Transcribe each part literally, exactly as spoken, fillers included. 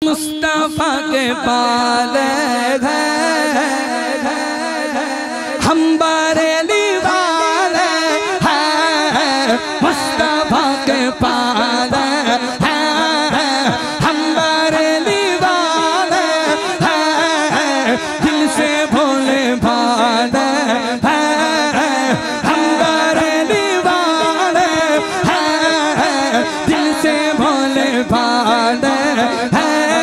मुस्तफा के पाले हैं, हम बरेली वाले हैं, मुस्तफा के पाले हैं, हम बरेली वाले हैं, दिल से भोले भाले हैं, हम बरेली वाले हैं, दिल से भोले भाले हैं।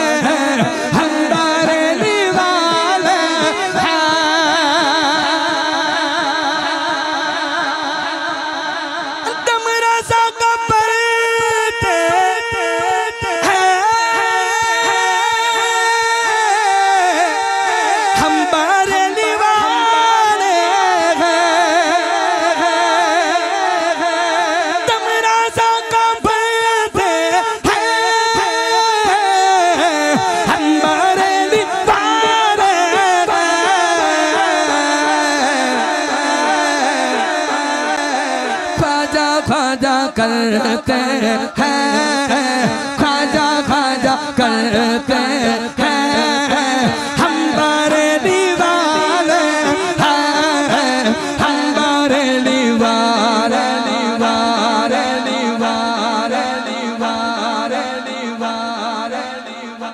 ख्वाजा करते हैं, ख्वाजा ख्वाजा करते हैं, हम बरेली वाले हैं, हम बरेली वाले वाले वाले वाले वाले।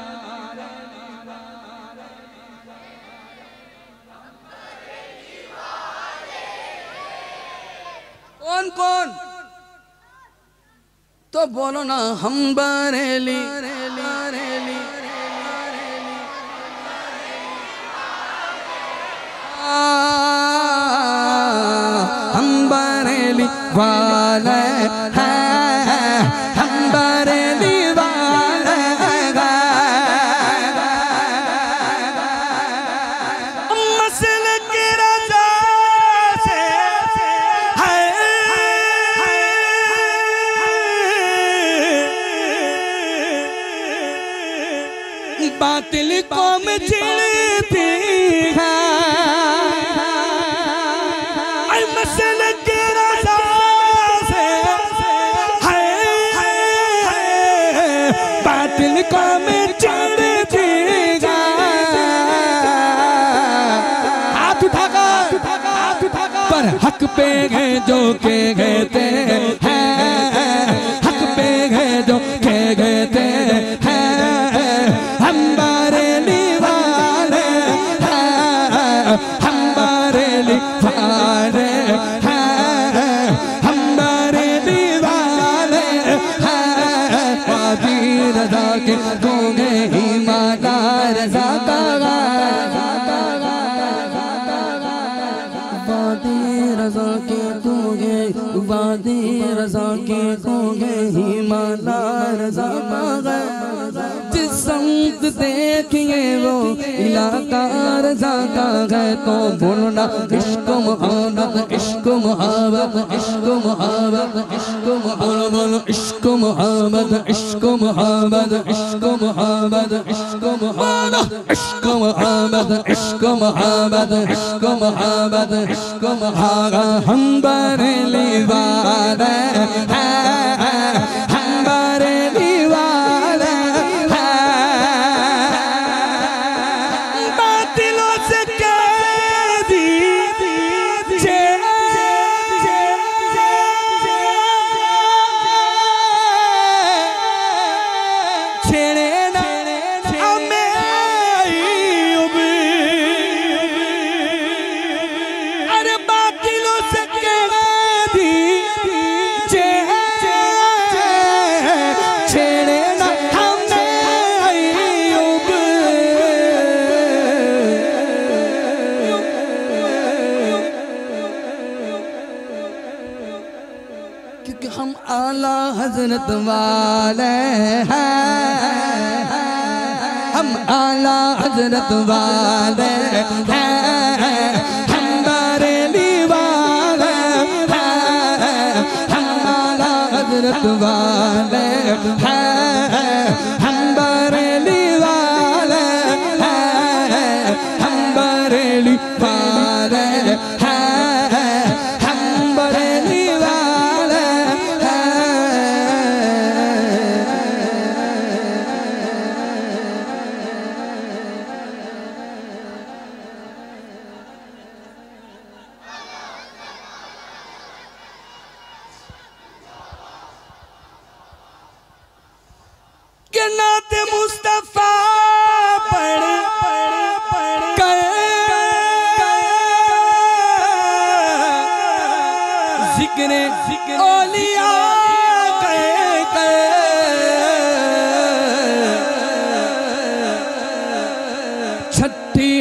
कौन कौन तो बोलो ना, हम बरेली बरेली हम बरेली वाले हैं, हम बरेली वाले मसले की रजा से बातिल कौम चिढ़ती है, मसले की रजा से बातिल कौम चिढ़ती है। हाथ उठाकर पर हक पे है जो के कहते हैं, हक पे है जो के कहते हैं, हम बरेली वाले हैं, हम बरेली वाले हैं, हम बरेली वाले हैं। वादी रज़ा के गूंगे ईमाना रज़ा का वादी रज़ा के गूंगे, वादी रज़ा के गूंगे ईमाना रज़ा का। जिस संग देखिए वो इलाका रज़ा का है, तो बोलना इश्क मोहब्बत इश्क मोहब्बत इश्क मोहब्बत इश्क बोलो बोलो इश्क मोहब्बत इश्क मोहब्बत इश्क मोहब्बत इश्क मोहब्बत इश्क मोहब्बत इश्क मोहब्बत इश्क मोहब्बत इश्क मोहब्बत। हम बरेली वाले हैं, हम बरेली वाले हम आला हजरत वाले हैं, हम आला हजरत वाले हैं, हम बरेली वाले हैं, हम आला हजरत वाले हैं, हम बरेली वाले हैं, हम बरेली वाले हैं, हम बरेली वाले हैं।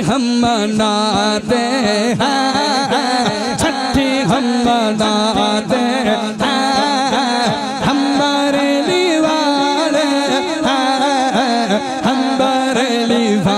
हम मनाते हैं, छठी हम मनाते हैं, हम बरेली वाले हैं, हम बरेली